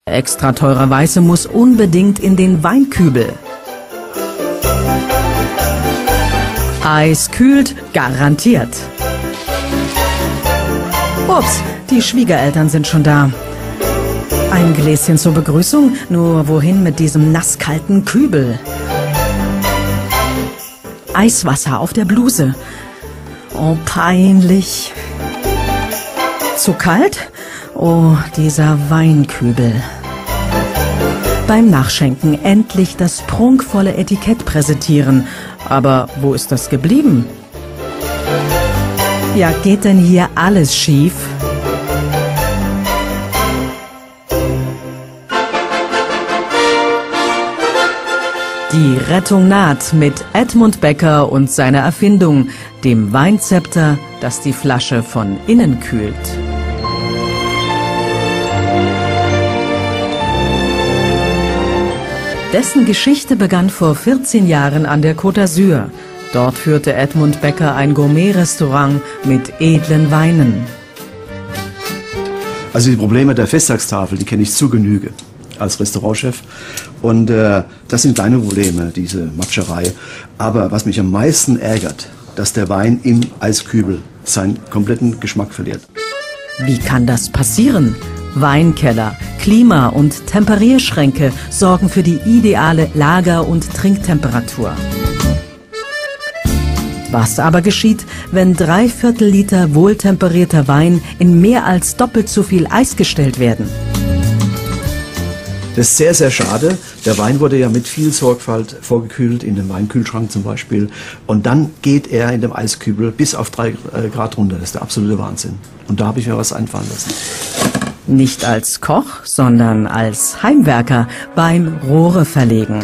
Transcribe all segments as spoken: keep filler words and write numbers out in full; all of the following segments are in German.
Extra teurer Weiße muss unbedingt in den Weinkübel. Eis kühlt garantiert. Ups, die Schwiegereltern sind schon da. Ein Gläschen zur Begrüßung, nur wohin mit diesem nasskalten Kübel? Eiswasser auf der Bluse. Oh, peinlich. Zu kalt? Oh, dieser Weinkübel. Beim Nachschenken endlich das prunkvolle Etikett präsentieren. Aber wo ist das geblieben? Ja, geht denn hier alles schief? Die Rettung naht mit Edmund Becker und seiner Erfindung, dem Weinzepter, das die Flasche von innen kühlt. Dessen Geschichte begann vor vierzehn Jahren an der Côte d'Azur. Dort führte Edmund Becker ein Gourmet-Restaurant mit edlen Weinen. Also die Probleme der Festtagstafel, die kenne ich zu Genüge als Restaurantchef. Und äh, das sind kleine Probleme, diese Matscherei. Aber was mich am meisten ärgert, dass der Wein im Eiskübel seinen kompletten Geschmack verliert. Wie kann das passieren? Weinkeller, Klima- und Temperierschränke sorgen für die ideale Lager- und Trinktemperatur. Was aber geschieht, wenn drei Viertel Liter wohltemperierter Wein in mehr als doppelt so viel Eis gestellt werden? Das ist sehr, sehr schade. Der Wein wurde ja mit viel Sorgfalt vorgekühlt, in dem Weinkühlschrank zum Beispiel. Und dann geht er in dem Eiskübel bis auf drei Grad runter. Das ist der absolute Wahnsinn. Und da habe ich mir was einfallen lassen. Nicht als Koch, sondern als Heimwerker beim Rohre verlegen.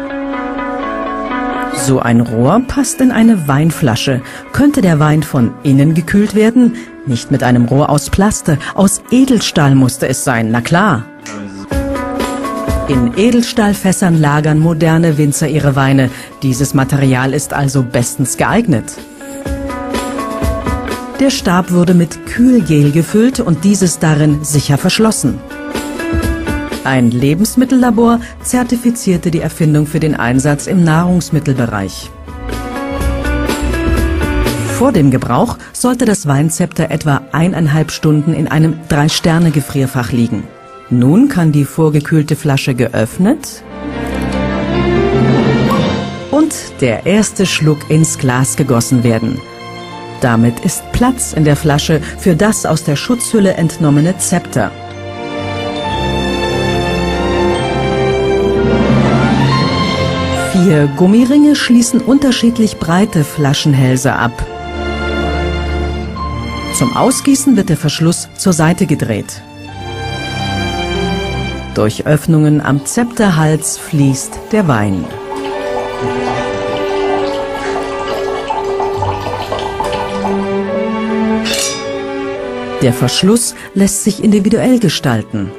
So ein Rohr passt in eine Weinflasche. Könnte der Wein von innen gekühlt werden? Nicht mit einem Rohr aus Plaste, aus Edelstahl musste es sein, na klar. In Edelstahlfässern lagern moderne Winzer ihre Weine. Dieses Material ist also bestens geeignet. Der Stab wurde mit Kühlgel gefüllt und dieses darin sicher verschlossen. Ein Lebensmittellabor zertifizierte die Erfindung für den Einsatz im Nahrungsmittelbereich. Vor dem Gebrauch sollte das Weinzepter etwa eineinhalb Stunden in einem Drei-Sterne-Gefrierfach liegen. Nun kann die vorgekühlte Flasche geöffnet und der erste Schluck ins Glas gegossen werden. Damit ist Platz in der Flasche für das aus der Schutzhülle entnommene Zepter. Vier Gummiringe schließen unterschiedlich breite Flaschenhälse ab. Zum Ausgießen wird der Verschluss zur Seite gedreht. Durch Öffnungen am Zepterhals fließt der Wein. Der Verschluss lässt sich individuell gestalten.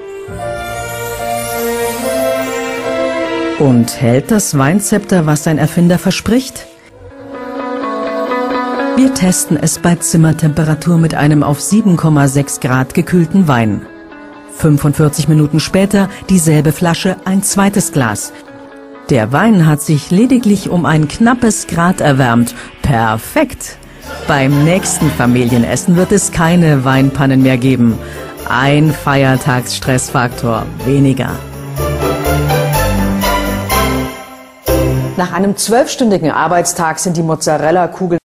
Und hält das Weinzepter, was sein Erfinder verspricht? Wir testen es bei Zimmertemperatur mit einem auf sieben Komma sechs Grad gekühlten Wein. fünfundvierzig Minuten später dieselbe Flasche, ein zweites Glas. Der Wein hat sich lediglich um ein knappes Grad erwärmt. Perfekt! Beim nächsten Familienessen wird es keine Weinpannen mehr geben. Ein Feiertagsstressfaktor weniger. Nach einem zwölfstündigen Arbeitstag sind die Mozzarella-Kugeln